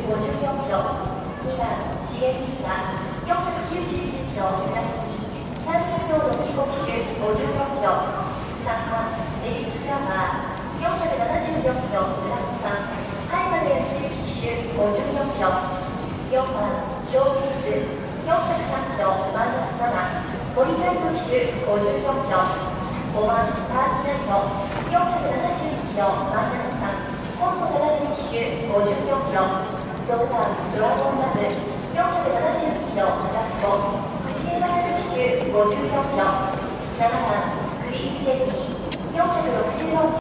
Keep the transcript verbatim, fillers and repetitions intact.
ごじゅうよんキロ、にばんシゲリーナよんひゃくきゅうじゅうきゅうキロプラスに、さんびゃくロードにご機種ごじゅうよんキロ、さんばんエリスフラワーよんひゃくななじゅうよんキロプラスさん、海まで安い機種ごじゅうよんキロ、よんばんショーピースよんひゃくさんキロマイナスなな、モリタイプ機種ごじゅうよんキロ、ごばんパーティナイトよんひゃくななじゅうにキロマイナスさん、本土長め機種ごじゅうよんキロ、ろくばんドラゴンラブよんひゃくななじゅうにキロプラスご、口絵マイル機種ごじゅうよんキロ、ななばんクリーンジェニーよんひゃくろくじゅうよんキロ